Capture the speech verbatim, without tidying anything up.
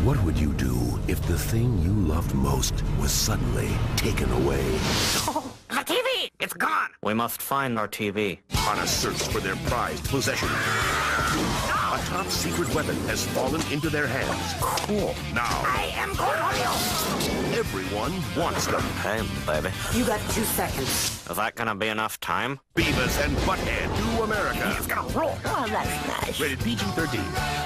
What would you do if the thing you loved most was suddenly taken away? Oh, the T V! It's gone! We must find our T V. On a search for their prized possession. No! A top-secret weapon has fallen into their hands. Cool. Now, I am going on you! everyone wants them. Hey, baby. You got two seconds. Is that gonna be enough time? Beavis and Butthead to America. It's gonna roll. Oh, that's nice. Rated P G thirteen.